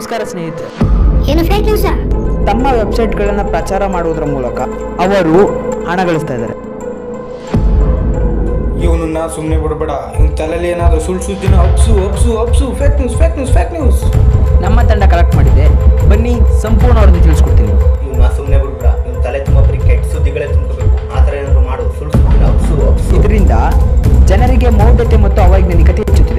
ನಮಸ್ಕಾರ ಸ್ನೇಹಿತರೆ. ಏನು ಫೇಕ್ ನ್ಯೂಸ್? ತಮ್ಮ ವೆಬ್ಸೈಟ್ಗಳನ್ನು ಪ್ರಚಾರ ಮಾಡುವುದರ ಮೂಲಕ ಅವರು ಹಣ ಗಳಿಸ್ತಾ ಇದ್ದಾರೆ. ಇವನನ್ನ ಸುಮ್ಮನೆ ಬಿಡಬೇಡ. ಇವ್ನ ತಲೆಯಲ್ಲಿ ಏನಾದರೂ ಸುಳ್ಳು ಸುದ್ದಿನ ಅಪ್ಸು ಫೇಕ್ ನ್ಯೂಸ್. ನಮ್ಮ ತಂಡ ಕಲೆಕ್ಟ್ ಮಾಡಿದೆ, ಬನ್ನಿ ಸಂಪೂರ್ಣವಾಗಿ ತಿಳಿಸ್ಕೊಡ್ತೀನಿ. ಇವನ್ನ ಸುಮ್ಮನೆ ಬಿಡಬೇಡ. ಇವ್ನ ತಲೆ ತುಂಬ ಬರೀ ಕೆಟ್ಟ ಸುದ್ದಿಗಳೇ ತುಂಬಿರಬೇಕು. ಆ ಥರ ಏನಾದರೂ ಮಾಡು. ಸುಳ್ಳು ಸುದ್ದಿನ ಅಪ್ಸು. ಇದರಿಂದ ಜನರಿಗೆ ಮೌಢ್ಯತೆ ಮತ್ತು ಅವೈಜ್ಞಾನಿಕತೆ ಹೆಚ್ಚುತ್ತಿದೆ.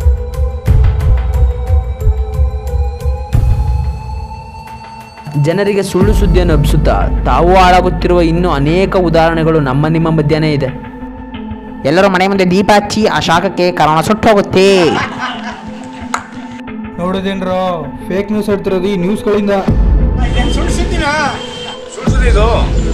ಜನರಿಗೆ ಸುಳ್ಳು ಸುದ್ದಿಯನ್ನು ಹಬ್ಬಿಸುತ್ತಾ ತಾವು ಹಾಳಾಗುತ್ತಿರುವ ಇನ್ನೂ ಅನೇಕ ಉದಾಹರಣೆಗಳು ನಿಮ್ಮ ಮಧ್ಯನೇ ಇದೆ. ಎಲ್ಲರೂ ಮನೆ ಮುಂದೆ ದೀಪ ಹಚ್ಚಿ ಆ ಶಾಖಕ್ಕೆ ಕರೋನಾ ಸುಟ್ಟು ಹೋಗುತ್ತೆ. ನೋಡಿದೇನ್ರೋ, ಫೇಕ್ ನ್ಯೂಸ್ ಹೇಳ್ತಿರೋದು ಈ ನ್ಯೂಸ್ಗಳಿಂದ. ಸುಳ್ಳು ಸುದ್ದಿ ಇದು.